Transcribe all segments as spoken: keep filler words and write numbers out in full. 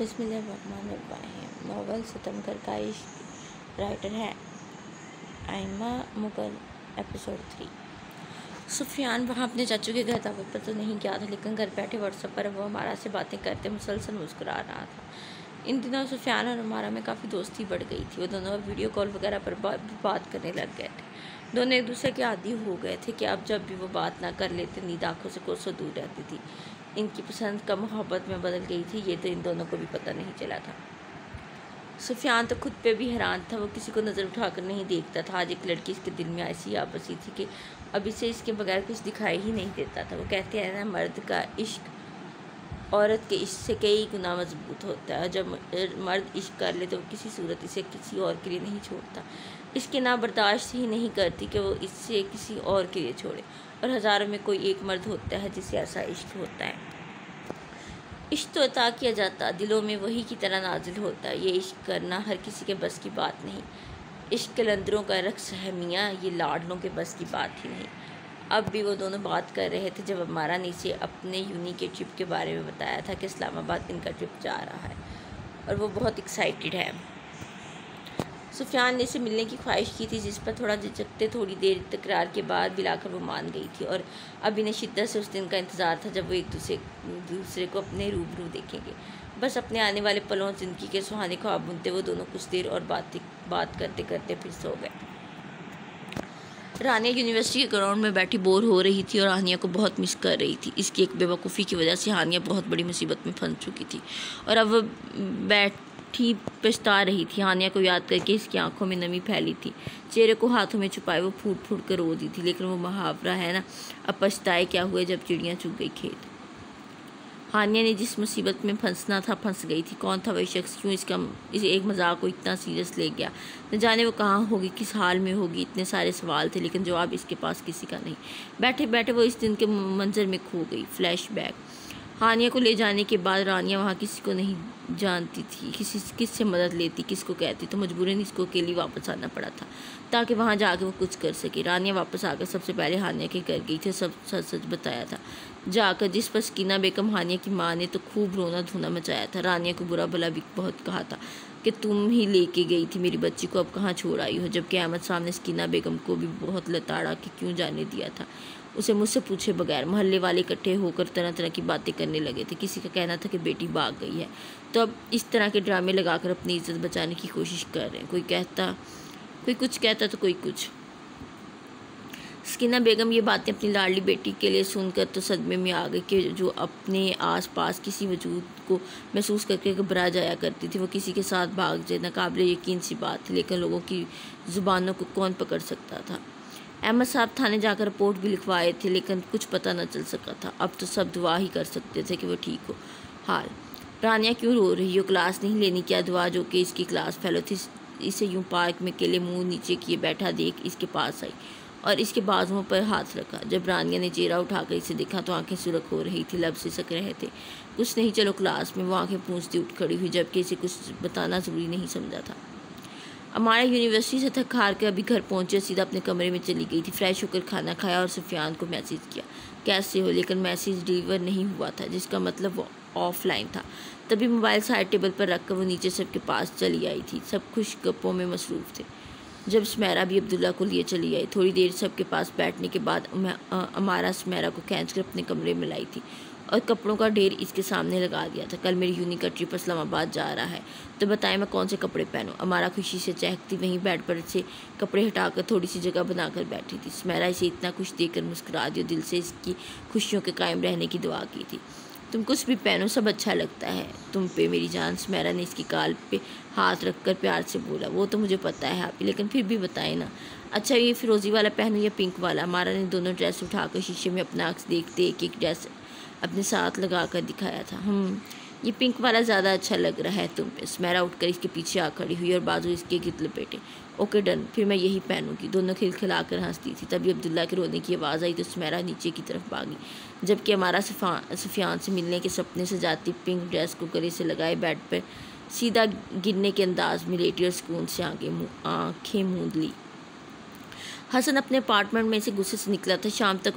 बिस्मिल्लाहिर्रहमानिर्रहीम। नावल सितमगर का इश्क। राइटर है आइमा मुगल। Episode three. सुफियान वहाँ अपने चाचू के घर दावत पर तो नहीं गया था, लेकिन घर बैठे व्हाट्सएप पर वो हमारा से बातें करते मुसलसल मुस्कुरा रहा था। इन दिनों सुफियान और हमारा में काफ़ी दोस्ती बढ़ गई थी। वो दोनों वीडियो कॉल वगैरह पर बात करने लग गए थे। दोनों एक दूसरे के आदी हो गए थे कि अब जब भी वो बात ना कर लेते नींद आँखों से कोसों दूर रहती थी। इनकी पसंद का मोहब्बत में बदल गई थी, ये तो इन दोनों को भी पता नहीं चला था। सुफियान तो खुद पे भी हैरान था। वो किसी को नज़र उठाकर नहीं देखता था। आज एक लड़की इसके दिल में ऐसी आ बसी थी कि अब इसे इसके बगैर कुछ दिखाई ही नहीं देता था। वो कहते हैं ना, मर्द का इश्क औरत के इश्क से कई गुना मजबूत होता है। जब मर्द इश्क कर ले तो वो किसी सूरत इसे किसी और के लिए नहीं छोड़ता। इसके ना बर्दाश्त ही नहीं करती कि वो इससे किसी और के लिए छोड़े। और हज़ारों में कोई एक मर्द होता है जिसे ऐसा इश्क होता है। इश्क तो अता किया जाता, दिलों में वही की तरह नाजिल होता है। ये इश्क करना हर किसी के बस की बात नहीं। इश्क कलंदरों का रक्स है मियाँ, ये लाडलों के बस की बात ही नहीं। अब भी वो दोनों बात कर रहे थे जब हमारा ने इसे अपने यूनी के ट्रिप के बारे में बताया था कि इस्लामाबाद इनका ट्रिप जा रहा है और वो बहुत एक्साइटेड है। सुफियान ने इसे मिलने की ख्वाहिश की थी, जिस पर थोड़ा झिझकते थोड़ी देर तकरार के बाद मिलाकर वो मान गई थी। और अब इन्हें शिद्दत से उस दिन का इंतज़ार था जब वो एक दूसरे दूसरे को अपने रूबरू देखेंगे। बस अपने आने वाले पलों ज़िंदगी के सुहाने ख्वाब बुनते वो दोनों कुछ देर और बात बात करते करते फिर सो गए। रानिया यूनिवर्सिटी के ग्राउंड में बैठी बोर हो रही थी और हानिया को बहुत मिस कर रही थी। इसकी एक बेवकूफ़ी की वजह से हानिया बहुत बड़ी मुसीबत में फंस चुकी थी और अब वो बैठ ठीक पछता रही थी। हानिया को याद करके इसकी आंखों में नमी फैली थी। चेहरे को हाथों में छुपाए वो फूट फूट कर रो दी थी। लेकिन वो मुहावरा है ना, अब पछताए क्या हुए जब चिड़ियाँ चुग गई खेत। हानिया ने जिस मुसीबत में फंसना था फंस गई थी। कौन था वही शख्स, क्यों इसका इस एक मजाक को इतना सीरियस ले गया? न जाने वो कहाँ होगी, किस हाल में होगी। इतने सारे सवाल थे लेकिन जवाब इसके पास किसी का नहीं। बैठे बैठे वो इस दिन के मंजर में खो गई। फ्लैशबैक। हानिया को ले जाने के बाद रानिया वहाँ किसी को नहीं जानती थी। किसी किस से मदद लेती, किसको कहती, तो मजबूरन इसको अकेली वापस आना पड़ा था ताकि वहाँ जाके वो कुछ कर सके। रानिया वापस आकर सबसे पहले हानिया के घर गई थी। सब सच सच बताया था जाकर, जिस पर सकीना बेगम हानिया की माँ ने तो खूब रोना धोना मचाया था। रानिया को बुरा भला भी बहुत कहा था कि तुम ही लेके गई थी मेरी बच्ची को, अब कहाँ छोड़ आई हो। जबकि अहमद साहब ने सकीना बेगम को भी बहुत लताड़ा कि क्यों जाने दिया था उसे मुझसे पूछे बगैर। मोहल्ले वाले इकट्ठे होकर तरह तरह की बातें करने लगे थे। किसी का कहना था कि बेटी भाग गई है, तो अब इस तरह के ड्रामे लगाकर अपनी इज्जत बचाने की कोशिश कर रहे हैं। कोई कहता कोई कुछ कहता तो कोई कुछ। सकीना बेगम ये बातें अपनी लाडली बेटी के लिए सुनकर तो सदमे में आ गई कि जो अपने आसपास किसी वजूद को महसूस करके घबरा जाया करती थी, वो किसी के साथ भाग जाए। नाकाबिले यकीन सी बात थी, लेकिन लोगों की ज़ुबानों को कौन पकड़ सकता था। अहमद साहब थाने जाकर रिपोर्ट भी लिखवाए थे, लेकिन कुछ पता न चल सका था। अब तो सब दुआ ही कर सकते थे कि वो ठीक हो। हाल। रानिया क्यों रो रही हो? क्लास नहीं लेनी क्या? दुआ जो कि इसकी क्लास फेलो थी, इसे यूं पार्क में अकेले मुंह नीचे किए बैठा देख इसके पास आई और इसके बाजुओं पर हाथ रखा। जब रानिया ने चेहरा उठाकर इसे देखा तो आंखें सुरख हो रही थी, लब सिसक रहे थे। कुछ नहीं, चलो क्लास में। वो आंखें पूंछती उठ खड़ी हुई, जबकि इसे कुछ बताना ज़रूरी नहीं समझा था। हमारे यूनिवर्सिटी से थक हार के अभी घर पहुंचे, सीधा अपने कमरे में चली गई थी। फ्रेश होकर खाना खाया और सुफियान को मैसेज किया, कैसे हो, लेकिन मैसेज डिलीवर नहीं हुआ था, जिसका मतलब वो ऑफलाइन था। तभी मोबाइल साइड टेबल पर रखकर वो नीचे सबके पास चली आई थी। सब खुश गप्पों में मसरूफ़ थे। जब स्मैरा भी अब्दुल्ला को लिए चली आई। थोड़ी देर सबके पास बैठने के बाद हमारा स्मैरा को खींच कर अपने कमरे में लाई थी और कपड़ों का ढेर इसके सामने लगा दिया था। कल मेरी यूनी का ट्रिप इस्लामाबाद जा रहा है, तो बताएं मैं कौन से कपड़े पहनूं। हमारा खुशी से चहकती वहीं बेड पर से कपड़े हटाकर थोड़ी सी जगह बनाकर बैठी थी। स्मैरा इसे इतना खुश देखकर मुस्कुरा दी और दिल से इसकी खुशियों के कायम रहने की दुआ की थी। तुम कुछ भी पहनो, सब अच्छा लगता है तुम पे मेरी जान। स्मैरा ने इसकी गाल पे हाथ रखकर प्यार से बोला, वो तो मुझे पता है आप, लेकिन फिर भी बताएं ना। अच्छा, ये फिरोज़ी वाला पहनूं या पिंक वाला? हमारा ने दोनों ड्रेस उठाकर शीशे में अपना अक्स देखते एक एक ड्रेस अपने साथ लगा कर दिखाया था। हम ये पिंक वाला ज़्यादा अच्छा लग रहा है तुम पे। स्मैरा उठकर इसके पीछे आ खड़ी हुई और बाजू इसके गिद लपेटे। ओके डन, फिर मैं यही पहनूंगी। दोनों खिलखिला कर हंसती थी। तभी अब्दुल्ला के रोने की आवाज़ आई तो स्मैरा नीचे की तरफ भागी, जबकि हमारा सुफियान से मिलने के सपने से जाती पिंक ड्रेस को गले से लगाए बेड पर सीधा गिरने के अंदाज में लेटी और सुकून से आगे आँखें मूंद ली। हसन अपने अपार्टमेंट में से गुस्से से निकला था। शाम तक वो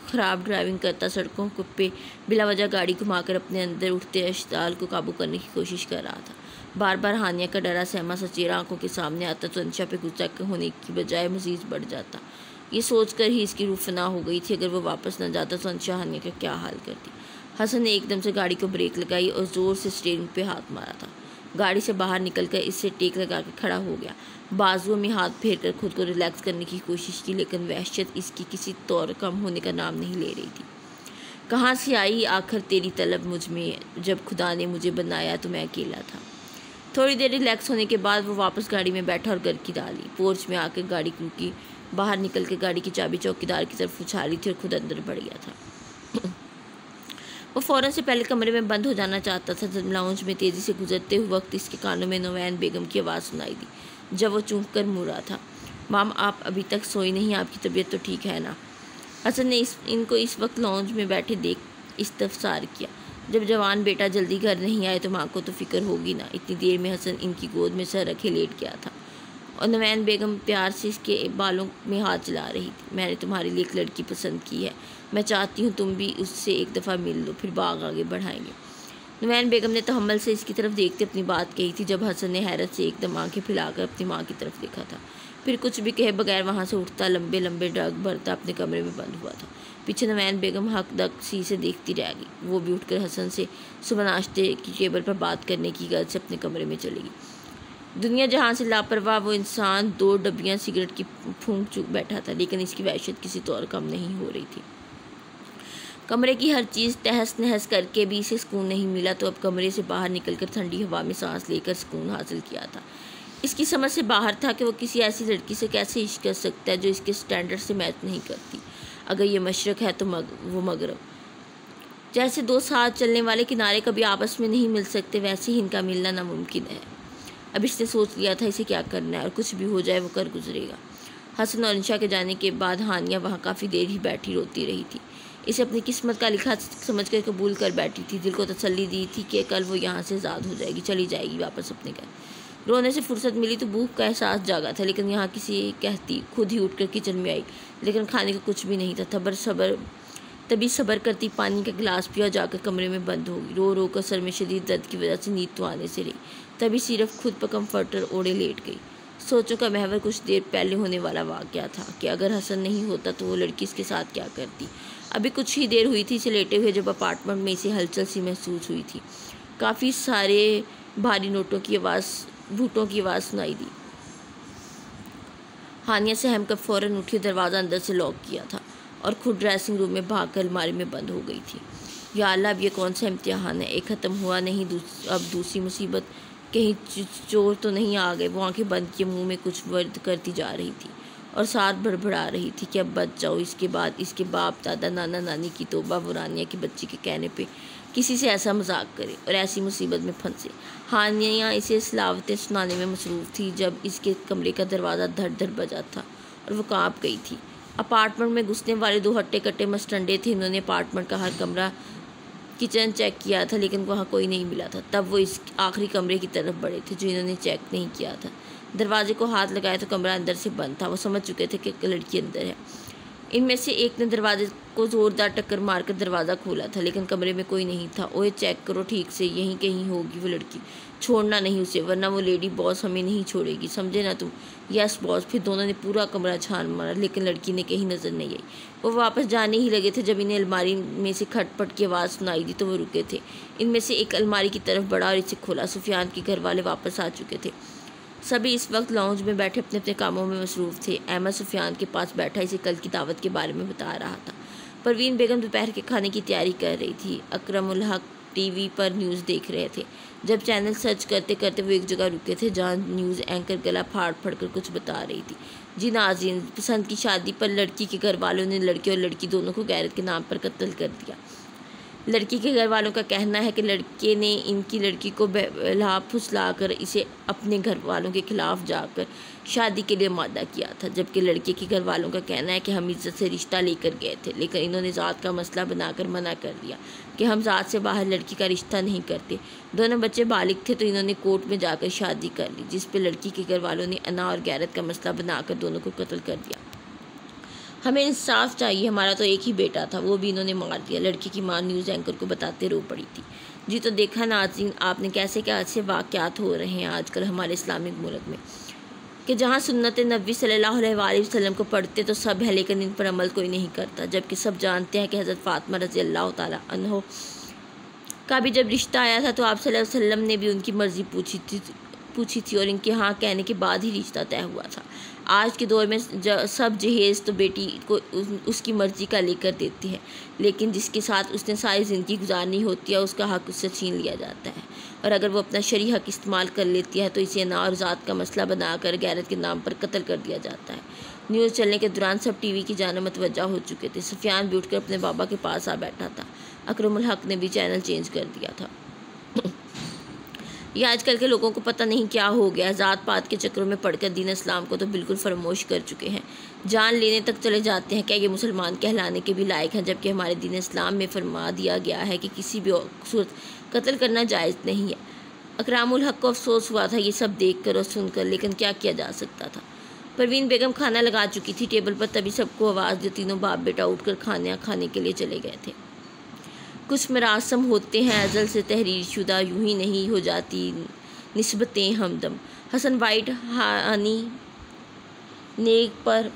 ख़राब ड्राइविंग करता सड़कों पे बिला वजह गाड़ी घुमाकर अपने अंदर उठते अश्ताल को काबू करने की कोशिश कर रहा था। बार बार हानिया का डरा सहमा सा चेहरा आंखों के सामने आता तो अंशा पे गुस्सा होने की बजाय मज़ीद बढ़ जाता। ये सोचकर ही इसकी रूह फना हो गई थी, अगर वो वापस न जाता तो अंशा हानिया का क्या हाल करती। हसन ने एकदम से गाड़ी को ब्रेक लगाई और ज़ोर से स्टीयरिंग पे हाथ मारा था। गाड़ी से बाहर निकलकर इससे टेक लगा कर खड़ा हो गया। बाजुओं में हाथ फेर कर खुद को रिलैक्स करने की कोशिश की, लेकिन वहशत इसकी किसी तौर कम होने का नाम नहीं ले रही थी। कहाँ से आई आखिर तेरी तलब मुझ में, जब खुदा ने मुझे बनाया तो मैं अकेला था। थोड़ी देर रिलैक्स होने के बाद वो वापस गाड़ी में बैठा और घर की डाली। पोर्च में आकर गाड़ी रुकी। बाहर निकल कर गाड़ी की चाबी चौकीदार की तरफ उछाली थी और खुद अंदर बढ़ गया था। वो फ़ौरन से पहले कमरे में बंद हो जाना चाहता था जब लाउंज में तेज़ी से गुजरते हुए वक्त इसके कानों में नौवैन बेगम की आवाज़ सुनाई दी। जब वो चूक कर मुड़ा था। माम, आप अभी तक सोई नहीं, आपकी तबीयत तो ठीक है ना? हसन ने इस इनको इस वक्त लाउंज में बैठे देख इस्तफसार किया। जब जवान बेटा जल्दी घर नहीं आए तो माँ को तो फिक्र होगी ना। इतनी देर में हसन इनकी गोद में सर रखे लेट गया था और नवैन बेगम प्यार से इसके बालों में हाथ चला रही थी। मैंने तुम्हारे लिए एक लड़की पसंद की है, मैं चाहती हूँ तुम भी उससे एक दफ़ा मिल लो, फिर बाग आगे बढ़ाएंगे। नवैन बेगम ने तहम्मुल से इसकी तरफ देखते अपनी बात कही थी जब हसन ने हैरत से एकदम आंखें फैलाकर अपनी माँ की तरफ देखा था। फिर कुछ भी कहे बगैर वहाँ से उठता लंबे लंबे डग भरता अपने कमरे में बंद हुआ था। पीछे नवैन बेगम हक दक सी से देखती रह गई। वो भी उठकर हसन से सुबह नाश्ते की टेबल पर बात करने की गर्ज से अपने कमरे में चली गई। दुनिया जहाँ से लापरवाह वो इंसान दो डब्बियाँ सिगरेट की फूंक चुक बैठा था, लेकिन इसकी वहशत किसी तौर कम नहीं हो रही थी। कमरे की हर चीज़ तहस नहस करके भी इसे सुकून नहीं मिला, तो अब कमरे से बाहर निकलकर ठंडी हवा में सांस लेकर सुकून हासिल किया था। इसकी समझ से बाहर था कि वो किसी ऐसी लड़की से कैसे इश्क कर सकता है जो इसके स्टैंडर्ड से मैच नहीं करती। अगर ये मशरक़ है तो मग, वो मगरब। जैसे दो साथ चलने वाले किनारे कभी आपस में नहीं मिल सकते, वैसे ही इनका मिलना नामुमकिन है। अब इसने सोच लिया था इसे क्या करना है और कुछ भी हो जाए वो कर गुजरेगा। हसन और अंशा के जाने के बाद हानिया वहाँ काफ़ी देर ही बैठी रोती रही थी। इसे अपनी किस्मत का लिखा समझकर कबूल कर बैठी थी। दिल को तसल्ली दी थी कि कल वो यहाँ से आज़ाद हो जाएगी, चली जाएगी वापस अपने घर। रोने से फुर्सत मिली तो भूख का एहसास जागा था, लेकिन यहाँ किसी कहती खुद ही उठकर किचन में आई, लेकिन खाने को कुछ भी नहीं था। तबर सबर तभी सबर करती पानी का गिलास पिया, जाकर कमरे में बंद हो गई। रो रो कर सर में शदीद दर्द की वजह से नींद तो आने से रही। तभी सिर्फ खुद पर कम्फर्टर ओढ़े लेट गई। सोचों का महवर कुछ देर पहले होने वाला वाक़या था कि अगर हसन नहीं होता तो वो लड़की इसके साथ क्या करती। अभी कुछ ही देर हुई थी इसे लेटे हुए जब अपार्टमेंट में इसे हलचल सी महसूस हुई थी। काफ़ी सारे भारी नोटों की आवाज़ बूटों की आवाज़ सुनाई दी। हानिया सहम कर फ़ौरन उठी, दरवाज़ा अंदर से लॉक किया था और खुद ड्रेसिंग रूम में भाग कर अलमारी में बंद हो गई थी। या अल्लाह, अब ये कौन सा इम्तिहान है, एक ख़त्म हुआ नहीं, दूस, अब दूसरी मुसीबत, कहीं चोर तो नहीं आ गए। वो आंखें बंद किए मुंह में कुछ वर्द करती जा रही थी और साथ बड़बड़ा रही थी कि अब बच जाओ। इसके बाद इसके बाप दादा नाना नानी की तौबा वो रानिया के बच्चे के कहने पे किसी से ऐसा मजाक करे और ऐसी मुसीबत में फंसे। हानिया इसे सलावतें सुनाने में मसरूफ़ थी जब इसके कमरे का दरवाज़ा धड़ धड़ बजा था और वो काँप गई थी। अपार्टमेंट में घुसने वाले दो हट्टे कट्टे मस्टंडे थे। इन्होंने अपार्टमेंट का हर कमरा किचन चेक किया था, लेकिन वहाँ कोई नहीं मिला था। तब वो इस आखिरी कमरे की तरफ बढ़े थे जो इन्होंने चेक नहीं किया था। दरवाजे को हाथ लगाया तो कमरा अंदर से बंद था। वो समझ चुके थे कि लड़की अंदर है। इनमें से एक ने दरवाजे को ज़ोरदार टक्कर मारकर दरवाज़ा खोला था, लेकिन कमरे में कोई नहीं था। ओए चेक करो ठीक से, यहीं कहीं होगी वो लड़की, छोड़ना नहीं उसे, वरना वो लेडी बॉस हमें नहीं छोड़ेगी, समझे ना तुम? Yes boss. फिर दोनों ने पूरा कमरा छान मारा, लेकिन लड़की ने कहीं नज़र नहीं आई। वो वापस जाने ही लगे थे जब इन्हें अलमारी में से खटपट की आवाज़ सुनाई दी तो वो रुके थे। इनमें से एक अलमारी की तरफ बढ़ा और इसे खोला। सुफियान के घर वाले वापस आ चुके थे। सभी इस वक्त लाउंज में बैठे अपने अपने कामों में मसरूफ़ थे। अहमद सुफियान के पास बैठा इसे कल की दावत के बारे में बता रहा था। परवीन बेगम दोपहर के खाने की तैयारी कर रही थी। अकरम उल हक टीवी पर न्यूज़ देख रहे थे। जब चैनल सर्च करते करते वो एक जगह रुके थे जहाँ न्यूज़ एंकर गला फाड़ फाड़ कर कुछ बता रही थी। जी नाज़रीन, पसंद की शादी पर लड़की के घर वालों ने लड़के और लड़की दोनों को गैरत के नाम पर कत्ल कर दिया। लड़की के घर वालों का कहना है कि लड़के ने इनकी लड़की को बहला फुसला कर इसे अपने घर वालों के खिलाफ जाकर शादी के लिए मादा किया था, जबकि लड़के के घर वालों का कहना है कि हम इज्जत से रिश्ता लेकर गए थे, लेकिन इन्होंने ज़ात का मसला बनाकर मना कर दिया कि हम ज़ात से बाहर लड़की का रिश्ता नहीं करते। दोनों बच्चे बालिग थे तो इन्होंने कोर्ट में जाकर शादी कर ली, जिस पर लड़की के घर वालों ने अना और गैरत का मसला बनाकर दोनों को कत्ल कर दिया। हमें इंसाफ चाहिए, हमारा तो एक ही बेटा था, वो भी इन्होंने मार दिया। लड़की की मां न्यूज़ एंकर को बताते रो पड़ी थी। जी तो देखा नाज़रीन आपने कैसे कैसे वाक़यात हो रहे हैं आजकल हमारे इस्लामिक मुल्क में, कि जहाँ सुन्नत नबी सल्लल्लाहु अलैहि वसल्लम को पढ़ते तो सब है लेकिन इन पर अमल कोई नहीं करता। जबकि सब जानते हैं कि हज़रत फ़ातिमा रज़ी अल्लाह ताला अन्हा का भी जब रिश्ता आया था तो आप सल्लल्लाहु अलैहि वसल्लम ने भी उनकी मर्ज़ी पूछी थी पूछी थी और इनके हाँ कहने के बाद ही रिश्ता तय हुआ था। आज के दौर में सब जहेज़ तो बेटी को उस, उसकी मर्ज़ी का लेकर देती है, लेकिन जिसके साथ उसने सारी ज़िंदगी गुजारनी होती है उसका हक़ उससे छीन लिया जाता है। और अगर वो अपना शरई हक़ इस्तेमाल कर लेती है तो इसे ना और ज़ात का मसला बनाकर गैरत के नाम पर कत्ल कर दिया जाता है। न्यूज़ चलने के दौरान सब टीवी की जानिब मतवज्जा हो चुके थे। सुफियान भी उठकर अपने बाबा के पास आ बैठा था। अकरमुल हक़ ने भी चैनल चेंज कर दिया था। ये आजकल के लोगों को पता नहीं क्या हो गया, ज़ात पात के चक्रों में पड़कर दीन इस्लाम को तो बिल्कुल फरमोश कर चुके हैं, जान लेने तक चले जाते हैं। क्या ये मुसलमान कहलाने के भी लायक हैं, जबकि हमारे दीन इस्लाम में फरमा दिया गया है कि किसी भी सूरत कत्ल करना जायज़ नहीं है। अकरामुल हक़ को अफसोस हुआ था ये सब देख कर और सुनकर, लेकिन क्या किया जा सकता था। परवीन बेगम खाना लगा चुकी थी टेबल पर, तभी सबको आवाज़ दी। तीनों बाप बेटा उठकर खाना खाने के लिए चले गए थे। कुछ मरासम होते हैं अज़ल से तहरीर शुदा, यूं ही नहीं हो जाती निस्बतें हमदम। हसन वाइट हानी नेक पर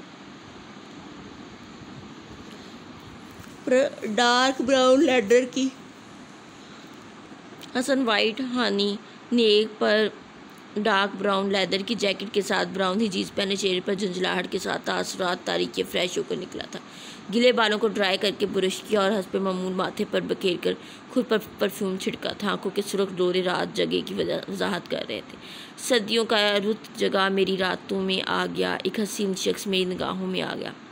डार्क ब्राउन लेदर की हसन वाइट हानी नेक पर डार्क ब्राउन लेदर की जैकेट के साथ ब्राउन ही जीन्स पहने, चेहरे पर झुंझलाहट के साथ तासुरात तारीख फ्रेश होकर निकला था। गीले बालों को ड्राई करके ब्रश किया और हंसपे मामूल माथे पर बखेर कर खुद पर परफ्यूम छिड़का था। आंखों के सुर्ख डोरे रात जगह की वजाहत कर रहे थे। सर्दियों का रुत जगह मेरी रातों में आ गया, एक हसीन शख्स मेरी निगाहों में आ गया।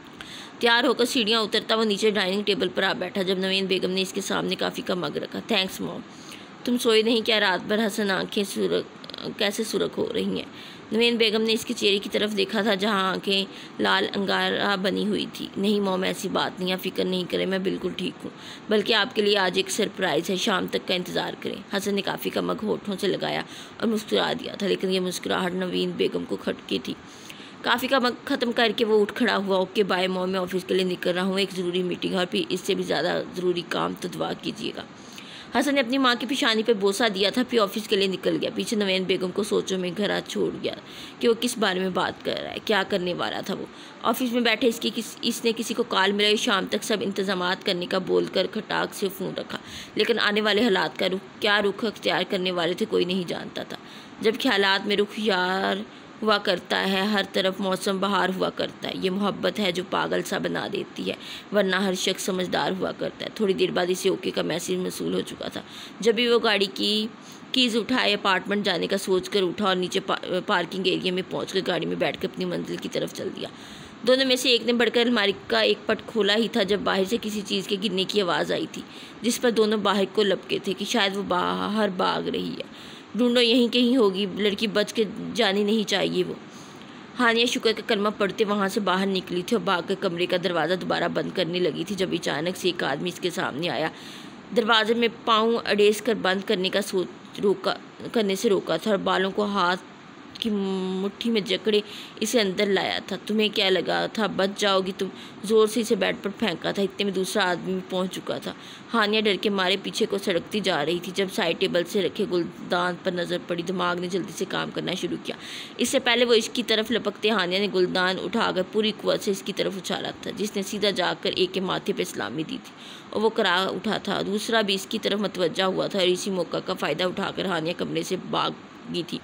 तैयार होकर सीढ़ियाँ उतरता वो नीचे डाइनिंग टेबल पर आ बैठा जब नवीन बेगम ने इसके सामने काफ़ी का मग रखा। थैंक्स मॉम, तुम सोए नहीं क्या रात भर? हसन आँखें सुरख कैसे सुरख हो रही हैं? नवीन बेगम ने इसके चेहरे की तरफ देखा था जहां आंखें लाल अंगारा बनी हुई थी। नहीं मॉम, ऐसी बात नहीं, आप फिक्र नहीं करें, मैं बिल्कुल ठीक हूँ। बल्कि आपके लिए आज एक सरप्राइज़ है, शाम तक का इंतज़ार करें। हसन ने काफ़ी का मग होठों से लगाया और मुस्कुरा दिया था, लेकिन यह मुस्कुराहट नवीन बेगम को खटकी थी। काफ़ी का मग ख़त्म करके वो उठ खड़ा हुआ। ओके बाय मॉम, मैं ऑफिस के लिए निकल रहा हूँ, एक ज़रूरी मीटिंग और फिर इससे भी ज़्यादा ज़रूरी काम, तो दुआ कीजिएगा। हसन ने अपनी माँ की पेशानी पर बोसा दिया था, फिर ऑफिस के लिए निकल गया। पीछे नवीन बेगम को सोचों में घर छोड़ गया कि वो किस बारे में बात कर रहा है, क्या करने वाला था वो। ऑफिस में बैठे इसकी किस इसने किसी को कॉल मिलाई, शाम तक सब इंतजामात करने का बोलकर खटाक से फ़ोन रखा, लेकिन आने वाले हालात का रुख क्या रुख अख्तियार करने वाले थे कोई नहीं जानता था। जब ख्यालात में रुख यार हुआ करता है, हर तरफ मौसम बहार हुआ करता है। ये मोहब्बत है जो पागल सा बना देती है, वरना हर शख्स समझदार हुआ करता है। थोड़ी देर बाद इसे ओके का मैसेज मसूल हो चुका था। जब भी वो गाड़ी की कीज़ उठाए अपार्टमेंट जाने का सोचकर उठा और नीचे पा, पार्किंग एरिया में पहुंचकर गाड़ी में बैठकर अपनी मंजिल की तरफ चल दिया। दोनों में से एक ने बढ़कर अलमारी का एक पट खोला ही था जब बाहर से किसी चीज़ के गिरने की आवाज़ आई थी, जिस पर दोनों बाहर को लपके थे कि शायद वो बाहर भाग रही है। ढूंढो, यहीं कहीं होगी, लड़की बच के जानी नहीं चाहिए वो। हानिया शुक्र का कलमा पढ़ते वहाँ से बाहर निकली थी और भागकर कमरे का दरवाज़ा दोबारा बंद करने लगी थी जब अचानक से एक आदमी इसके सामने आया। दरवाजे में पाँव अड़ेस कर बंद करने का सोच रोका करने से रोका था और बालों को हाथ की मुट्ठी में जकड़े इसे अंदर लाया था। तुम्हें क्या लगा था बच जाओगी तुम? ज़ोर से इसे बेड पर फेंका था। इतने में दूसरा आदमी भी पहुंच चुका था। हानिया डर के मारे पीछे को सड़कती जा रही थी जब साइड टेबल से रखे गुलदान पर नज़र पड़ी। दिमाग ने जल्दी से काम करना शुरू किया। इससे पहले वो इसकी तरफ लपकते हानिया ने गुलदान उठाकर पूरी कुव्वत से इसकी तरफ उछाला था, जिसने सीधा जाकर एक के माथे पर सलामी दी थी और वो करा उठा था। दूसरा भी इसकी तरफ मतवज्जा हुआ था और इसी मौका का फ़ायदा उठाकर हानिया कमरे से भागी थी।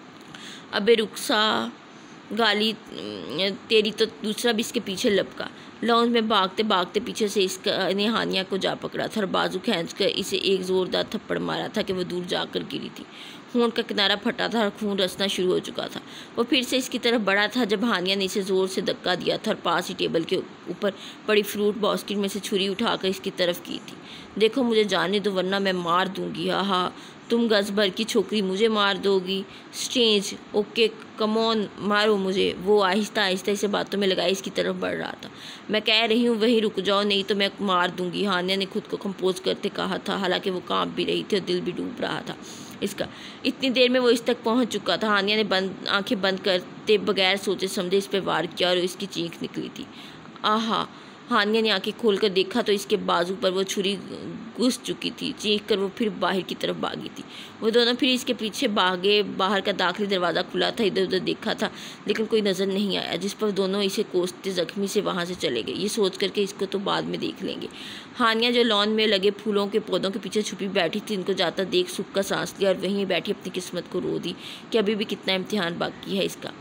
अबे रुखसा गाली तेरी, तो दूसरा भी इसके पीछे लपका। लॉन्ज में भागते भागते पीछे से इसने हानिया को जा पकड़ा था और बाजू खींच कर इसे एक ज़ोरदार थप्पड़ मारा था कि वह दूर जाकर गिरी थी। होंठ का किनारा फटा था और खून रसना शुरू हो चुका था। वो फिर से इसकी तरफ बढ़ा था जब हानिया ने इसे ज़ोर से धक्का दिया था और पास ही टेबल के ऊपर पड़ी फ्रूट बास्केट में से छुरी उठाकर इसकी तरफ की थी। देखो मुझे जाने दो वरना मैं मार दूँगी। हाँ, तुम गज भर की छोकरी मुझे मार दोगी? स्टेज ओके कमॉन मारो मुझे। वो आहिस्ता आहिस्ता इसे बातों में लगाई इसकी तरफ बढ़ रहा था। मैं कह रही हूँ वहीं रुक जाओ, नहीं तो मैं मार दूंगी, हानिया ने खुद को कंपोज करते कहा था। हालांकि वो कांप भी रही थी और दिल भी डूब रहा था। इसका। इतनी देर में वो इस तक पहुंच चुका था। हानिया ने बंद आंखें बंद करते बगैर सोचे समझे इस पर वार किया और इसकी चीख निकली थी। आहा! हानिया ने आंखें खोलकर देखा तो इसके बाजू पर वो छुरी घुस चुकी थी। चीख कर वो फिर बाहर की तरफ भागी थी। वो दोनों फिर इसके पीछे भागे। बाहर का दाखिली दरवाज़ा खुला था। इधर उधर देखा था लेकिन कोई नज़र नहीं आया, जिस पर दोनों इसे कोसते जख्मी से वहाँ से चले गए। ये सोच कर के इसको तो बाद में देख लेंगे। हानिया जो लॉन में लगे फूलों के पौधों के पीछे छुपी बैठी थी, इनको जाता देख सुख का सांस लिया और वहीं बैठी अपनी किस्मत को रो दी कि अभी भी कितना इम्तिहान बाकी है इसका।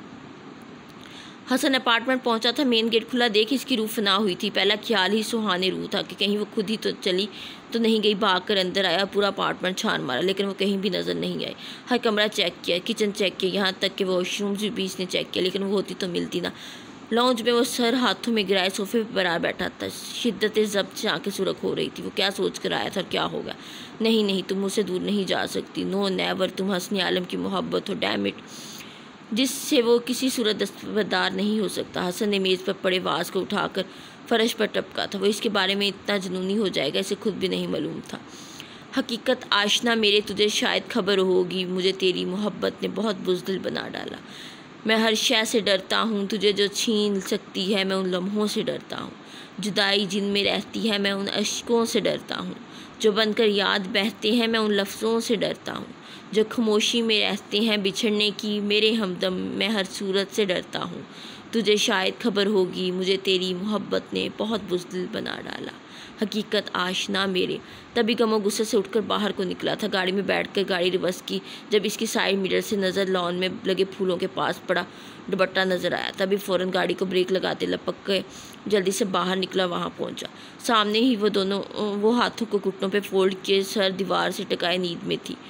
हसन अपार्टमेंट पहुंचा था। मेन गेट खुला देख इसकी रूह फना हुई थी। पहला ख्याल ही सुहाने रूह था कि कहीं वो खुद ही तो चली तो नहीं गई। भाग कर अंदर आया, पूरा अपार्टमेंट छान मारा लेकिन वो कहीं भी नज़र नहीं आई। हर कमरा चेक किया, किचन चेक किया, यहाँ तक कि वॉशरूम्स भी इसने चेक किया लेकिन वो होती तो मिलती ना। लॉन्ज में वो सर हाथों में गिराए सोफे पर बराबर बैठा था। शिद्दत ज़ब्त से आंखें सुरख हो रही थी। वो क्या सोच कर आया था, क्या होगा? नहीं नहीं, तुम मुझसे दूर नहीं जा सकती। नो नेवर, तुम हसन आलम की मोहब्बत हो, डैम इट, जिससे वो किसी सूरत दस्तबरदार नहीं हो सकता। हसन ने मेज़ पर पड़े वाज को उठाकर फर्श पर टपका था। वो इसके बारे में इतना जुनूनी हो जाएगा इसे खुद भी नहीं मालूम था। हकीकत आशना मेरे, तुझे शायद खबर होगी, मुझे तेरी मोहब्बत ने बहुत बुज़दिल बना डाला। मैं हर शय से डरता हूँ, तुझे जो छीन सकती है मैं उन लम्हों से डरता हूँ। जुदाई जिनमें रहती है मैं उन अश्कों से डरता हूँ। जो बनकर याद बहते हैं मैं उन लफ्ज़ों से डरता हूँ। जो खामोशी में रहते हैं बिछड़ने की मेरे हमदम, मैं हर सूरत से डरता हूँ। तुझे शायद खबर होगी, मुझे तेरी मोहब्बत ने बहुत बुज़दिल बना डाला। हकीकत आशना मेरे। तभी गमो गुस्से से उठकर बाहर को निकला था। गाड़ी में बैठकर गाड़ी रिवर्स की। जब इसकी साइड मिरर से नज़र लॉन में लगे फूलों के पास पड़ा दुपट्टा नज़र आया, तभी फ़ौरन गाड़ी को ब्रेक लगाते लपक के जल्दी से बाहर निकला। वहाँ पहुँचा, सामने ही वो दोनों वो हाथों को घुटनों पे फोल्ड किए सर दीवार से टकाए नींद में थी।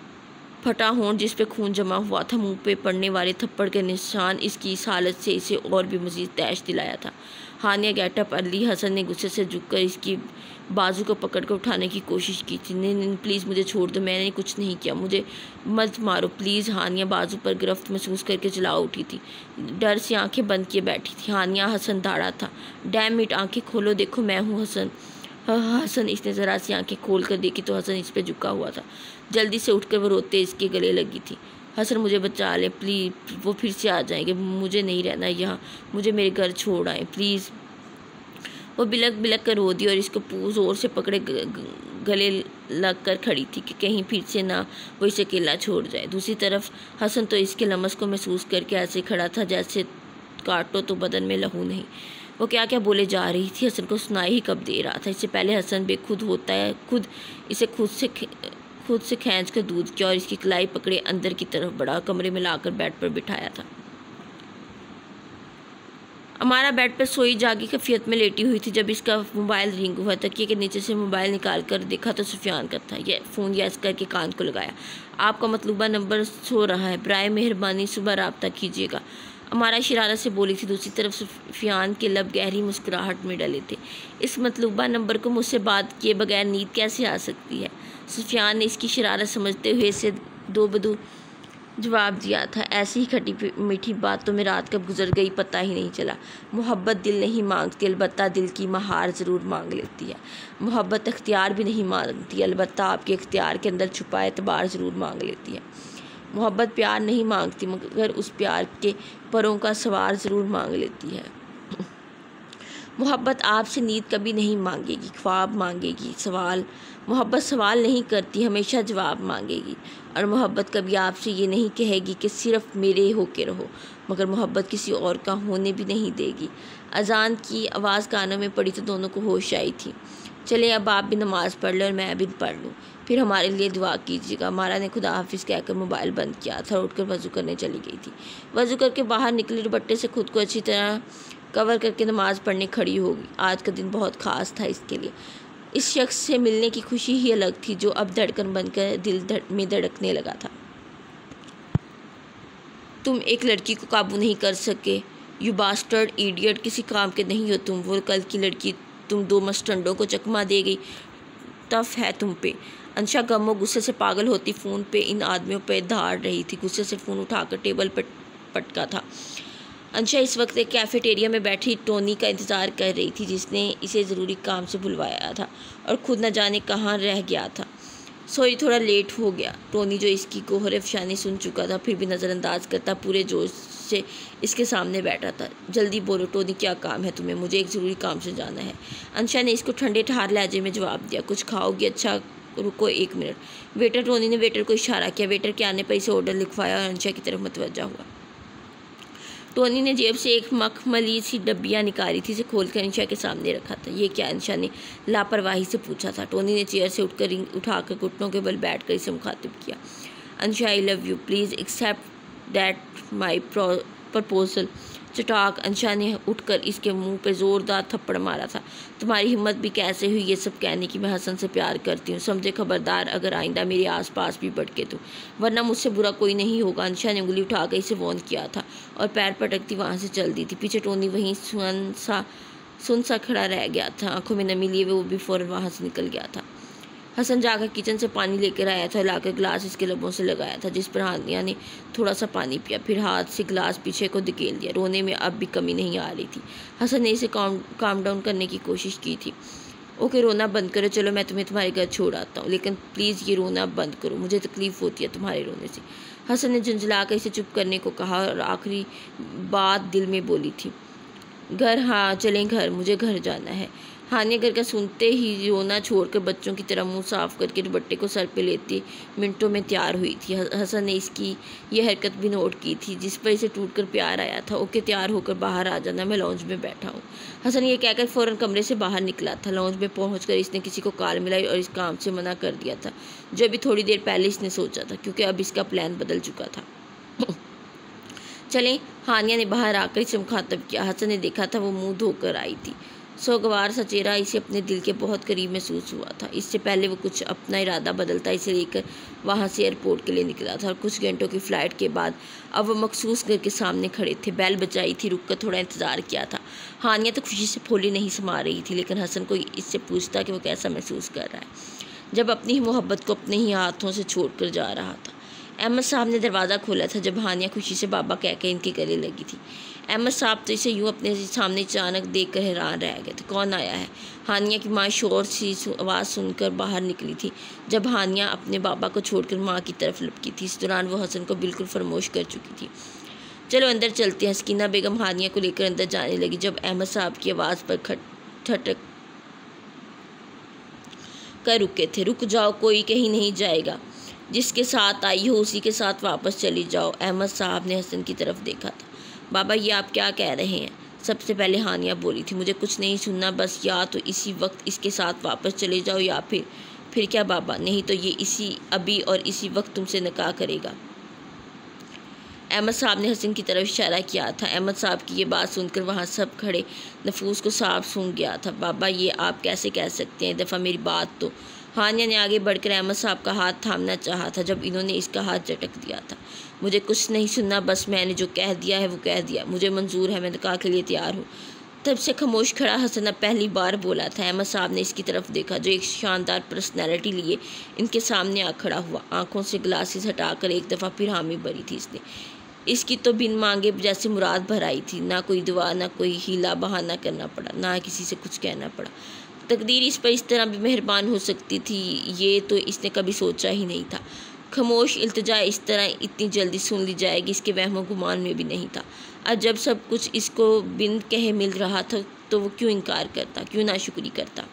फटा होंठ जिस पे खून जमा हुआ था, मुंह पे पड़ने वाले थप्पड़ के निशान इसकी इस हालत से इसे और भी मज़ीद तैश दिलाया था। हानिया गेटअप अर्ली। हसन ने गुस्से से झुककर इसकी बाजू को पकड़ कर उठाने की कोशिश की थी। नहीं नहीं प्लीज़ मुझे छोड़ दो, मैंने कुछ नहीं किया, मुझे मत मारो प्लीज़। हानिया बाजू पर गिरफ्त महसूस करके जला उठी थी। डर से आंखें बंद किए बैठी थी। हानिया हसन दाड़ा था। डैम इट, आंखें खोलो, देखो मैं हूँ हसन। हसन, इसने ज़रा सी आंखें खोल कर देखी तो हसन इस पर झुका हुआ था। जल्दी से उठकर वो रोते इसके गले लगी थी। हसन मुझे बचा ले प्लीज़, वो फिर से आ जाएंगे, मुझे नहीं रहना यहाँ, मुझे मेरे घर छोड़ आए प्लीज़। वो बिलक बिलक कर रो दी और इसको ज़ोर से पकड़े गले लग कर खड़ी थी कि कहीं फिर से ना वो इसे अकेला छोड़ जाए। दूसरी तरफ हसन तो इसके लमस को महसूस करके ऐसे खड़ा था जैसे काटो तो बदन में लहू नहीं। वो क्या क्या बोले जा रही थी हसन को सुनाई ही कब दे रहा था। इससे पहले हसन बेखुद होता है, खुद इसे खुद से खुद से खींच कर दूध किया और इसकी कलाई पकड़े अंदर की तरफ बढ़ा, कमरे में लाकर बेड पर बिठाया था। हमारा बेड पर सोई जागी कैफियत में लेटी हुई थी जब इसका मोबाइल रिंग हुआ। तकिए के नीचे से मोबाइल निकाल कर देखा तो सुफियान का था। यह फ़ोन यस करके कान को लगाया। आपका मतलूबा नंबर सो रहा है, बराए मेहरबानी सुबह रब्ता कीजिएगा, हमारा शरारत से बोली थी। दूसरी तरफ सुफियान के लब गहरी मुस्कुराहट में डले थे। इस मतलूबा नंबर को मुझसे बात किए बगैर नींद कैसे आ सकती है? सुफियान ने इसकी शरारत समझते हुए इसे दो बदू जवाब दिया था। ऐसी ही खटी मीठी बातों में रात कब गुजर गई पता ही नहीं चला। मोहब्बत दिल नहीं मांगती, अलबत्ता दिल की महार ज़रूर मांग लेती है। मोहब्बत अख्तियार भी नहीं मांगती, अलबत्ता आपके अख्तियार के अंदर छुपा एतबार ज़रूर मांग लेती है। मोहब्बत प्यार नहीं मांगती मगर उस प्यार के परों का सवार ज़रूर मांग लेती है। मोहब्बत आपसे नींद कभी नहीं मांगेगी, ख्वाब मांगेगी। सवाल मोहब्बत सवाल नहीं करती, हमेशा जवाब मांगेगी। और मोहब्बत कभी आपसे ये नहीं कहेगी कि सिर्फ मेरे होके रहो, मगर मोहब्बत किसी और का होने भी नहीं देगी। अजान की आवाज़ कानों में पड़ी तो दोनों को होश आई थी। चले अब आप भी नमाज़ पढ़ लें और मैं भी पढ़ लूँ, फिर हमारे लिए दुआ कीजिएगा। मारा ने खुदा हाफिज़ कहकर मोबाइल बंद किया था और उठकर वज़ू करने चली गई थी। वज़ू करके बाहर निकली, दुपट्टे से खुद को अच्छी तरह कवर करके नमाज़ पढ़ने खड़ी होगी। आज का दिन बहुत ख़ास था इसके लिए। इस शख्स से मिलने की खुशी ही अलग थी जो अब धड़कन बनकर दिल धड़ में धड़कने लगा था। तुम एक लड़की को काबू नहीं कर सके, यू बास्टर्ड इडियट, किसी काम के नहीं हो तुम। वो कल की लड़की तुम दो मस्टंडों को चकमा दे गई, टफ है तुम पे। अंशा गमो गुस्से से पागल होती फ़ोन पे इन आदमियों पे धाड़ रही थी। गुस्से से फ़ोन उठाकर टेबल पर पटका था। अंशा इस वक्त एक कैफेटेरिया में बैठी टोनी का इंतज़ार कर रही थी जिसने इसे ज़रूरी काम से बुलवाया था और ख़ुद न जाने कहाँ रह गया था। सॉरी थोड़ा लेट हो गया। टोनी जो इसकी गोहर अफशानी सुन चुका था फिर भी नज़रअंदाज करता पूरे जोश से इसके सामने बैठा था। जल्दी बोलो टोनी, क्या काम है तुम्हें? मुझे एक ज़रूरी काम से जाना है। अंशा ने इसको ठंडे ठार लहजे में जवाब दिया। कुछ खाओगी? अच्छा रुको एक मिनट। वेटर टोनी ने वेटर को इशारा किया। वेटर के आने पर इसे ऑर्डर लिखवाया और अंशा की तरफ मुतवज्जा हुआ। टोनी ने जेब से एक मखमली सी डब्बियाँ निकाली थी, इसे खोलकर अंशा के सामने रखा था। ये क्या? अंशा ने लापरवाही से पूछा था। टोनी ने चेयर से उठकर रिंग उठाकर घुटनों के बल बैठकर इसे मुखातिब किया। Ansha, I love you, please accept that my proposal. चटाक। अंशा ने उठकर इसके मुंह पे ज़ोरदार थप्पड़ मारा था। तुम्हारी हिम्मत भी कैसे हुई ये सब कहने की? मैं हसन से प्यार करती हूँ, समझे? खबरदार अगर आइंदा मेरे आसपास भी भटके तो, वरना मुझसे बुरा कोई नहीं होगा। अंशा ने उंगली उठाकर इसे वॉर्न किया था और पैर पटकती वहाँ से चल दी थी। पीछे टोनी वहीं सुन सा सुन सा खड़ा रह गया था, आंखों में नमी लिए वो भी फ़ौरन वहाँ से निकल गया था। हसन जाकर किचन से पानी लेकर आया था, लाकर गिलास इसके लबों से लगाया था, जिस पर हानिया ने थोड़ा सा पानी पिया, फिर हाथ से गिलास पीछे को धकेल दिया। रोने में अब भी कमी नहीं आ रही थी। हसन ने इसे काम काम डाउन करने की कोशिश की थी। ओके रोना बंद करो, चलो मैं तुम्हें तुम्हारे घर छोड़ आता हूँ, लेकिन प्लीज़ ये रोना बंद करो, मुझे तकलीफ़ होती है तुम्हारे रोने से। हसन ने झुंझला कर इसे चुप करने को कहा और आखिरी बात दिल में बोली थी, घर? हाँ चलें घर, मुझे घर जाना है। हानिया घर का सुनते ही रोना छोड़कर बच्चों की तरह मुंह साफ करके दुपट्टे को सर पे लेती मिनटों में तैयार हुई थी। हसन ने इसकी यह हरकत भी नोट की थी, जिस पर इसे टूटकर प्यार आया था। ओके तैयार होकर बाहर आ जाना, मैं लॉन्ज में बैठा हूँ। हसन ये कहकर फ़ौरन कमरे से बाहर निकला था। लॉन्ज में पहुंचकर इसने किसी को कॉल मिलाई और इस काम से मना कर दिया था जो अभी थोड़ी देर पहले इसने सोचा था, क्योंकि अब इसका प्लान बदल चुका था। चलें, हानिया ने बाहर आकर इसे मुखातब किया। हसन ने देखा था वो मुंह धोकर आई थी। सोगवार सा चेहरा इसे अपने दिल के बहुत करीब महसूस हुआ था। इससे पहले वो कुछ अपना इरादा बदलता इसे लेकर वहाँ से एयरपोर्ट के लिए निकला था और कुछ घंटों की फ़्लाइट के बाद अब वो मखसूस घर के सामने खड़े थे। बैल बजाई थी, रुक कर थोड़ा इंतज़ार किया था। हानिया तो खुशी से फूली नहीं समा रही थी, लेकिन हसन को इससे पूछता कि वो कैसा महसूस कर रहा है जब अपनी ही मोहब्बत को अपने ही हाथों से छोड़ कर जा रहा था। अहमद साहब ने दरवाज़ा खोला था जब हानिया खुशी से बाबा कह के इनके गले लगी थी। अहमद साहब तो इसे यूँ अपने सामने अचानक देख कर हैरान रह गए थे। कौन आया है? हानिया की माँ शोर सी आवाज़ सुनकर बाहर निकली थी जब हानिया अपने बाबा को छोड़कर माँ की तरफ लपकी थी। इस दौरान वो हसन को बिल्कुल फरमोश कर चुकी थी। चलो अंदर चलते हैं। सकीना बेगम हानिया को लेकर अंदर जाने लगी जब अहमद साहब की आवाज़ पर खट ठटक कर रुके थे। रुक जाओ, कोई कहीं नहीं जाएगा, जिसके साथ आई हो उसी के साथ वापस चली जाओ। अहमद साहब ने हसन की तरफ देखा था। बाबा ये आप क्या कह रहे हैं? सबसे पहले हानिया बोली थी। मुझे कुछ नहीं सुनना, बस या तो इसी वक्त इसके साथ वापस चले जाओ या फिर फिर क्या बाबा? नहीं तो ये इसी अभी और इसी वक्त तुमसे निकाह करेगा। अहमद साहब ने हसन की तरफ इशारा किया था। अहमद साहब की ये बात सुनकर वहाँ सब खड़े नफूस को साफ सूंघ गया था। बाबा ये आप कैसे कह सकते हैं? दफ़ा मेरी बात तो। हानिया ने आगे बढ़कर अहमद साहब का हाथ थामना चाहा था जब इन्होंने इसका हाथ झटक दिया था। मुझे कुछ नहीं सुनना, बस मैंने जो कह दिया है वो कह दिया। मुझे मंजूर है, मैं निकाह के लिए तैयार हूँ। तब से खामोश खड़ा हसन अब पहली बार बोला था। अहमद साहब ने इसकी तरफ देखा जो एक शानदार पर्सनैलिटी लिए इनके सामने आ खड़ा हुआ। आँखों से ग्लासेस हटाकर एक दफ़ा फिर हामी भरी थी इसने। इसकी तो बिन मांगे जैसे मुराद भर आई थी। ना कोई दुआ, ना कोई हीला बहाना करना पड़ा, ना किसी से कुछ कहना पड़ा। तकदीर इस पर इस तरह भी मेहरबान हो सकती थी, ये तो इसने कभी सोचा ही नहीं था। खामोश इल्तिजा इस तरह इतनी जल्दी सुन ली जाएगी इसके वहमो गुमान में भी नहीं था। और जब सब कुछ इसको बिन कहे मिल रहा था तो वो क्यों इनकार करता, क्यों नाशुक्री करता?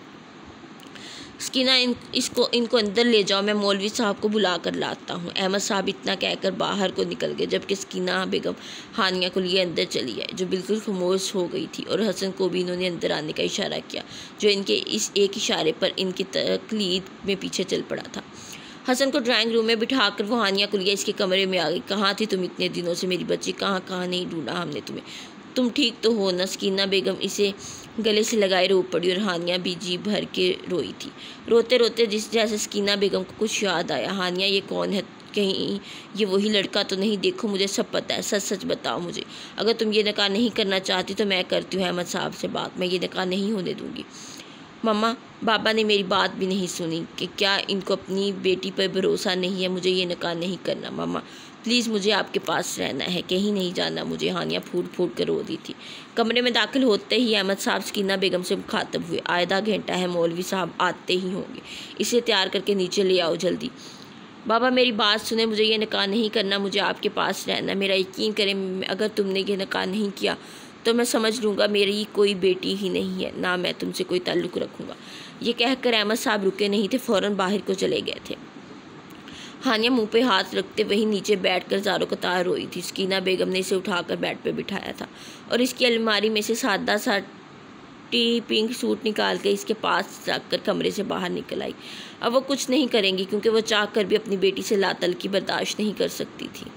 सकीना इन इसको इनको अंदर ले जाओ, मैं मौलवी साहब को बुला कर लाता हूँ। अहमद साहब इतना कहकर बाहर को निकल गए जबकि सकीना बेगम हानिया को लिए अंदर चली आई जो बिल्कुल खामोश हो गई थी। और हसन को भी इन्होंने अंदर आने का इशारा किया जो इनके इस एक इशारे पर इनकी तकलीद में पीछे चल पड़ा था। हसन को ड्राइंग रूम में बिठाकर वो हानिया को लिया इसके कमरे में आ गई। कहाँ थी तुम इतने दिनों से मेरी बच्ची? कहाँ कहाँ नहीं ढूंढा हमने तुम्हें। तुम ठीक तो हो ना? सकीना बेगम इसे गले से लगाए रो पड़ी और हानिया भी जी भर के रोई थी। रोते रोते जिस जैसे सकीना बेगम को कुछ याद आया। हानिया ये कौन है? कहीं ये वही लड़का तो नहीं? देखो मुझे सब पता है, सच सच बताओ मुझे। अगर तुम ये निकाह नहीं करना चाहती तो मैं करती हूँ अहमद साहब से बात, मैं ये निकाह नहीं होने दूँगी। मम्मा, बाबा ने मेरी बात भी नहीं सुनी कि क्या इनको अपनी बेटी पर भरोसा नहीं है। मुझे ये निकाह नहीं करना मम्मा, प्लीज़ मुझे आपके पास रहना है, कहीं नहीं जाना मुझे। हानिया फूट फूट कर रो दी थी। कमरे में दाखिल होते ही अहमद साहब सकीना बेगम से मुखातब हुए। आधा घंटा है, मौलवी साहब आते ही होंगे, इसे तैयार करके नीचे ले आओ जल्दी। बाबा मेरी बात सुने, मुझे ये निकाह नहीं करना, मुझे आपके पास रहना। मेरा यकीन करें, अगर तुमने ये निकाह नहीं किया तो मैं समझ लूँगा मेरी कोई बेटी ही नहीं है, ना मैं तुमसे कोई ताल्लुक़ रखूँगा। ये कहकर अहमद साहब रुके नहीं थे, फ़ौरन बाहर को चले गए थे। हानिया मुंह पे हाथ रखते वहीं नीचे बैठकर ज़ारो कतार रोई थी। सकीना बेगम ने इसे उठाकर बेड पे बिठाया था और इसकी अलमारी में से सादा सा टी पिंक सूट निकाल के इसके पास रखकर कमरे से बाहर निकल आई। अब वो कुछ नहीं करेंगी क्योंकि वो चाह कर भी अपनी बेटी से लातलकी बर्दाश्त नहीं कर सकती थी।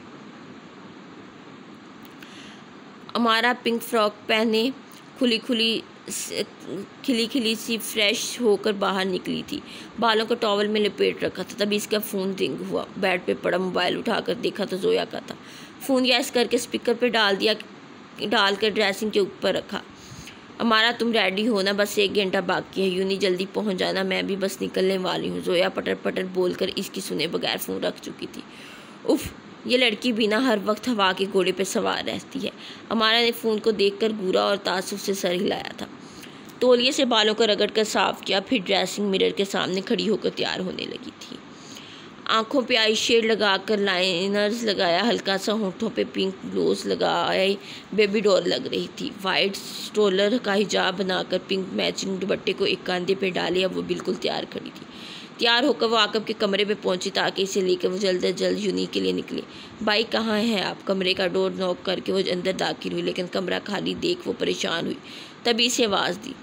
अमारा पिंक फ्रॉक पहने खुली खुली खिली खिली सी फ्रेश होकर बाहर निकली थी। बालों को टॉवल में लपेट रखा था। तभी इसका फ़ोन रिंग हुआ। बेड पे पड़ा मोबाइल उठाकर देखा तो जोया का था। फ़ोन गैस करके स्पीकर पे डाल दिया, डालकर ड्रेसिंग के ऊपर रखा। हमारा तुम रेडी हो ना, बस एक घंटा बाकी है, यूँ नहीं जल्दी पहुंच जाना, मैं भी बस निकलने वाली हूँ। जोया पटर पटर बोलकर इसकी सुने बगैर फ़ोन रख चुकी थी। उफ़, ये लड़की बिना हर वक्त हवा के घोड़े पे सवार रहती है। हमारा ने फ़ोन को देखकर घूरा और तासुफ से सर हिलाया था। तौलिए से बालों को रगड़ कर साफ़ किया, फिर ड्रेसिंग मिरर के सामने खड़ी होकर तैयार होने लगी थी। आँखों पे आई शेड लगाकर लाइनर्स लगाया, हल्का सा होठों पे पिंक ग्लोस लगाए, बेबी डॉल लग रही थी। वाइट स्ट्रोलर का हिजाब बनाकर पिंक मैचिंग दुपट्टे को एक कंधे पे डाले। अब वो बिल्कुल तैयार खड़ी थी। तैयार होकर वो आकब के कमरे में पहुंची ताकि इसे लेकर वो जल्द अज जल्द यूनी के लिए निकले। भाई कहाँ हैं आप? कमरे का डोर नॉक करके वो अंदर दाखिल हुई, लेकिन कमरा खाली देख वो परेशान हुई। तभी इसे आवाज़ दी।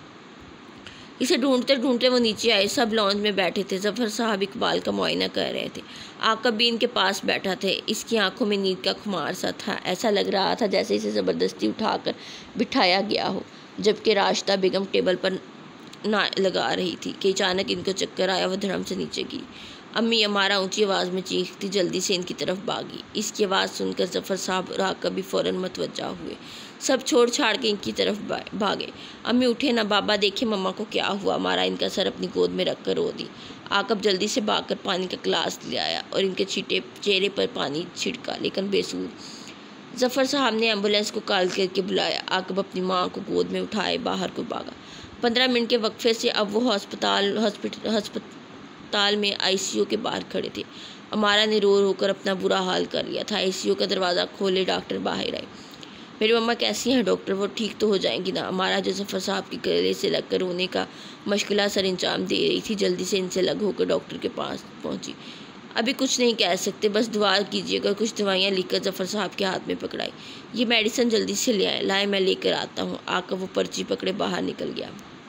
इसे ढूंढते ढूंढते वो नीचे आए। सब लॉन्ज में बैठे थे। जफ़र साहब इकबाल का मुआयना कर रहे थे। आकब भी इनके पास बैठा थे। इसकी आंखों में नींद का खुमार सा था। ऐसा लग रहा था जैसे इसे ज़बरदस्ती उठाकर बिठाया गया हो। जबकि राशिदा बेगम टेबल पर ना लगा रही थी कि अचानक इनको चक्कर आया। वह धड़म से नीचे गिरी। अम्मी, हमारा ऊंची आवाज़ में चीखती जल्दी से इनकी तरफ भागी। इसकी आवाज़ सुनकर जफ़र साहब और आकब भी फ़ौरन मतवज्जा हुए। सब छोड़ छाड़ के इनकी तरफ भागे। अम्मी उठे ना, बाबा देखे मम्मा को क्या हुआ। हमारा इनका सर अपनी गोद में रख कर रो दी। आकब जल्दी से भागकर पानी का गिलास ले आया और इनके छीटे चेहरे पर पानी छिड़का, लेकिन बेसूर। जफ़र साहब ने एम्बुलेंस को कॉल करके बुलाया। आकब अपनी माँ को गोद में उठाए बाहर को भागा। पंद्रह मिनट के वक्फे से अब वो अस्पताल अस्पताल में आईसीयू के बाहर खड़े थे। हमारा ने रो रो कर अपना बुरा हाल कर लिया था। आईसीयू का दरवाज़ा खोले डॉक्टर बाहर आए। मेरी मम्मा कैसी हैं डॉक्टर? वो ठीक तो हो जाएंगी ना? हमारा जो जफ़र साहब के गले से लगकर रोने का मुश्किल सर इंजाम दे रही थी, जल्दी से इनसे लग होकर डॉक्टर के पास पहुंची। अभी कुछ नहीं कह सकते, बस दुआ कीजिएगा। कुछ दवाइयाँ लिखकर जफ़र साहब के हाथ में पकड़ाई। ये मेडिसिन जल्दी से ले आए। लाए, मैं लेकर आता हूँ। आकर वो पर्ची पकड़े बाहर निकल गया।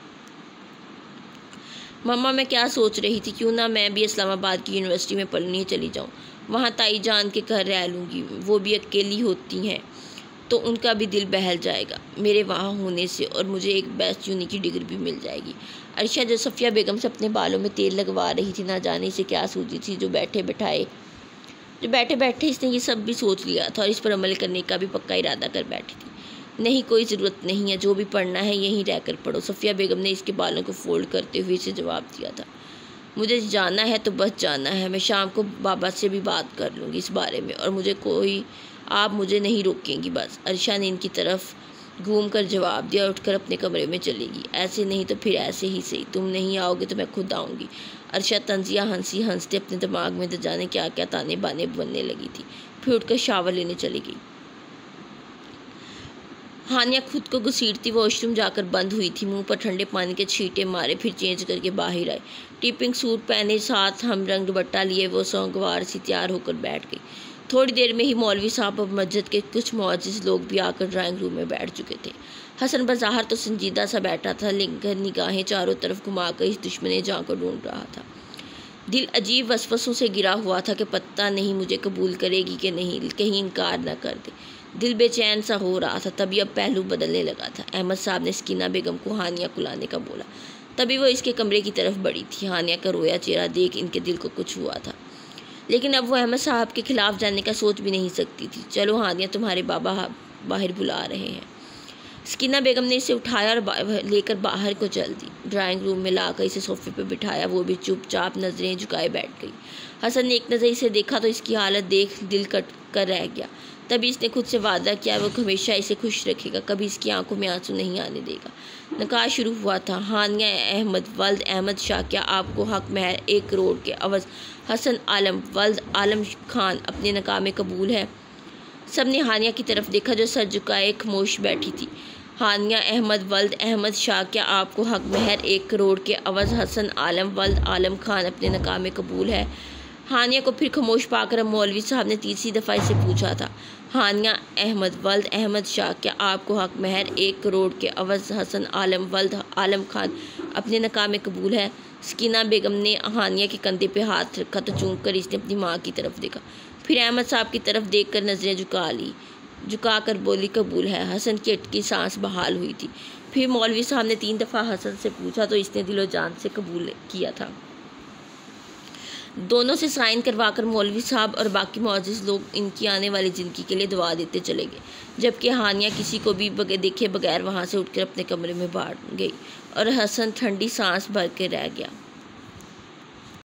मम्मा, मैं क्या सोच रही थी, क्यों ना मैं भी इस्लामाबाद की यूनिवर्सिटी में पढ़ने चली जाऊँ। वहाँ ताई जान के घर रह लूँगी। वो भी अकेली होती हैं तो उनका भी दिल बहल जाएगा मेरे वहाँ होने से, और मुझे एक बेस्ट यूनी की डिग्री भी मिल जाएगी। अर्शा जो सफ़िया बेगम से अपने बालों में तेल लगवा रही थी, ना जाने से क्या सूझी थी, जो बैठे बैठाए जो बैठे बैठे इसने ये सब भी सोच लिया था और इस पर अमल करने का भी पक्का इरादा कर बैठी थी। नहीं, कोई ज़रूरत नहीं है, जो भी पढ़ना है यहीं रहकर पढ़ो। सफ़िया बेगम ने इसके बालों को फोल्ड करते हुए इसे जवाब दिया था। मुझे जाना है तो बस जाना है। मैं शाम को बाबा से भी बात कर लूँगी इस बारे में, और मुझे कोई आप मुझे नहीं रोकेंगी बस। अर्शा ने इनकी तरफ घूम कर जवाब दिया, उठकर अपने कमरे में चलेगी। ऐसे नहीं तो फिर ऐसे ही सही, तुम नहीं आओगे तो मैं खुद आऊँगी। अर्शा तंजिया हंसी हंसते अपने दिमाग में न जाने क्या क्या ताने बाने बनने लगी थी। फिर उठकर शावर लेने चली गई। हानिया खुद को घसीटती वॉशरूम जाकर बंद हुई थी। मुंह पर ठंडे पानी के छींटे मारे, फिर चेंज करके बाहर आई। टिपिंग सूट पहने, साथ हम रंग दुपट्टा लिए वो सौगवार सी तैयार होकर बैठ गई। थोड़ी देर में ही मौलवी साहब और मस्जिद के कुछ मुअज्जिज़ लोग भी आकर ड्राइंग रूम में बैठ चुके थे। हसन बज़ाहिर तो संजीदा सा बैठा था, लेकिन निगाहें चारों तरफ घुमाकर इस दुश्मन जाँ को ढूंढ रहा था। दिल अजीब वसवसों से गिरा हुआ था कि पता नहीं मुझे कबूल करेगी कि नहीं, कहीं इनकार न कर दे। दिल बेचैन सा हो रहा था। तभी अब पहलू बदलने लगा था। अहमद साहब ने सकीना बेगम को हानिया को लाने का बोला। तभी वो इसके कमरे की तरफ बढ़ी थी। हानिया का रोया चेहरा देख इनके दिल को कुछ हुआ था, लेकिन अब वो अहमद साहब के खिलाफ जाने का सोच भी नहीं सकती थी। चलो हानिया, तुम्हारे बाबा बाहर बुला रहे हैं। सकीना बेगम ने इसे उठाया और लेकर बाहर को चल दी। ड्राइंग रूम में लाकर इसे सोफे पर बिठाया। वो भी चुपचाप नज़रें झुकाए बैठ गई। हसन ने एक नज़र इसे देखा तो इसकी हालत देख दिल कट कर रह गया। तभी इसने खुद से वादा किया वो हमेशा इसे खुश रखेगा, कभी इसकी आंखों में आंसू नहीं आने देगा। निकाह शुरू हुआ था। हानिया अहमद वल्द अहमद शाह, क्या आपको हक महर एक करोड़ के अवज़ हसन आलम वल्द आलम खान अपने निकाह में कबूल है? सब ने हानिया की तरफ देखा जो सर झुकाए खामोश बैठी थी। हानिया अहमद वल्द अहमद शाह, क्या आपको हक महर एक करोड़ के अवज़ हसन आलम वल्द आलम खान अपने निकाह में कबूल है? हानिया को फिर खामोश पाकर मौलवी साहब ने तीसरी दफ़ा इसे पूछा था। हानिया अहमद वल्द अहमद शाह, क्या आपको हक महर एक करोड़ के अवज़ हसन आलम वल्द आलम खान अपने निकाह में कबूल है? सकीना बेगम ने हानिया के कंधे पे हाथ रखा तो चूक कर इसने अपनी माँ की तरफ देखा, फिर अहमद साहब की तरफ देख कर नज़रें झुका ली झुका कर बोली, कबूल है। हसन की अटकी सांस बहाल हुई थी। फिर मौलवी साहब ने तीन दफ़ा हसन से पूछा तो इसने दिलो जान से कबूल किया था। दोनों से साइन करवाकर मौलवी साहब और बाकी मुअज़्ज़िज़ लोग इनकी आने वाली ज़िंदगी के लिए दुआ देते चले गए, जबकि हानिया किसी को भी बगैर देखे बगैर वहाँ से उठकर अपने कमरे में भाग गई और हसन ठंडी सांस भर के रह गया।